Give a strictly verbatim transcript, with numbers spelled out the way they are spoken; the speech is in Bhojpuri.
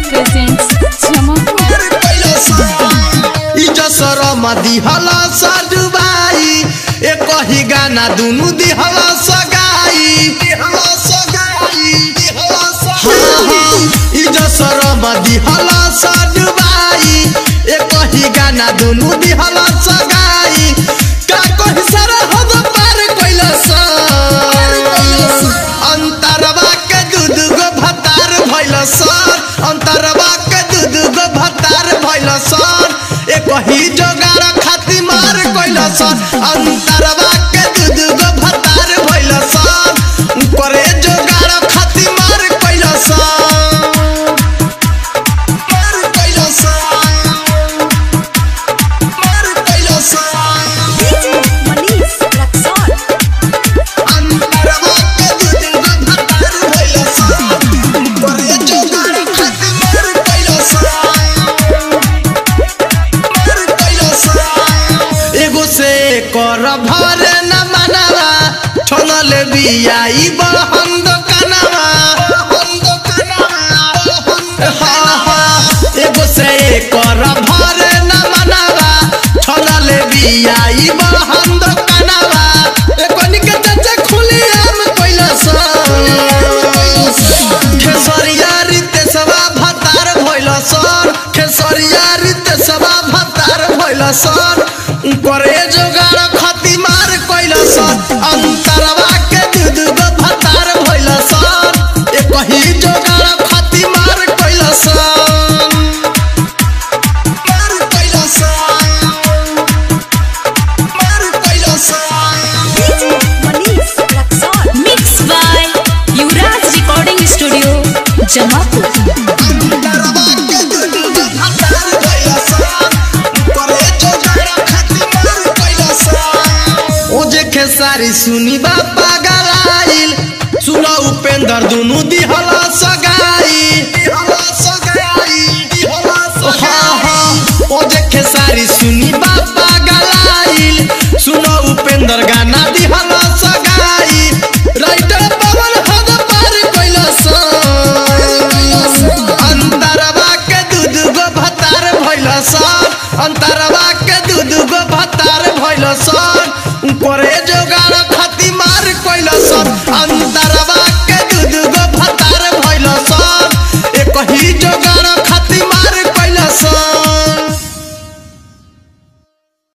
presents Jamapur. इजसरमा दिहला सडुबाई एक ही गाना दुनु दिहला सगाई दिहला सगाई दिहला सगाई इजसरमा दिहला सडुबाई एक ही गाना दुनु दिहला सगाई का कहि सरहद पार कइलस अंतरवा के दूध गो भतार भइलस अंतरवा के दूध गो भतार भइलस एक ही जोगाड़ खाती मार कइलस अंतरवा के दूध गो भतार भइलस करे जोगाड़ खाती मार कइलस मार कइलस मार कइलस डीजे मनीष रक्सौल अंतरवा के दूध गो भतार भइलस करे जोगाड़ खाती मार कइलस एगो से कर भर न मनवा ठनल बियाई बहन दोकनवा हाँ हाँ एगो से कर भर न मनवा ठनल बियाई बहन दोकनवा एकोनी के चचे खुली आम कइलस खेसरिया रीते सवा भतार भइलस खेसरिया रीते सवा भतार भइलस करे जोगाड़ खाती मार कइलस अंतरवा के दूध गो भतार भइलस एक ही जोगाड़ खाती मार कइलस मार कइलस मार कइलस DJ Manish Raxaul mix by Yuvraj recording studio Jamapur. अंतरवा के दूध गो भतार भइलस करे जोगाड़ खाती मार कइलस ओ जे खेसारी सुनी बापा गराइल सुनो उपेंद्र दुनु दिहला सगाई दिहला सगाई दिहला सगाई ओ जे खेसारी सुनी बापा गराइल सुनो उपेंद्र गाना दिहला सगाई राइटर पवन हद पार कइलस अंतरवा के दूध गो भतार भइलस अंतरवा